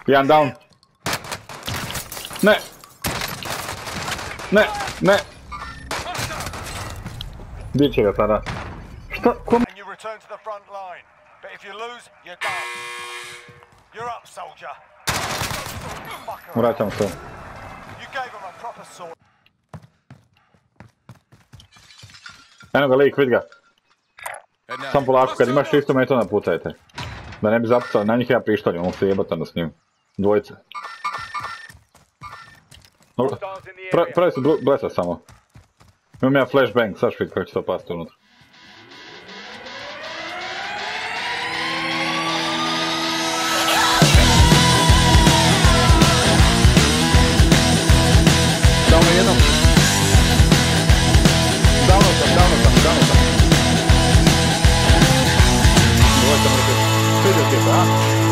Jedan down. Ne! Ne! Ne! Gdje će ga tada? Šta? Kom? Vraćam se. Eno ga lik, vidi ga. Sam polako, kad imaš 600 metona pucajte. Da ne bi zapucali, na njih ja pištoljem, mogu se jebati s njim. Dvojice. Pravi se blesa samo. Imam ja flashbang, saš vidi kako će to pasti unutra. Dao me jednom. Dao sam. Dvojte mrke. Vidio ti, da?